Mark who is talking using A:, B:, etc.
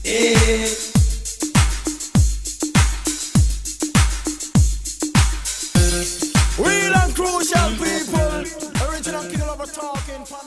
A: Eh. Real and crucial people. Original King of talking.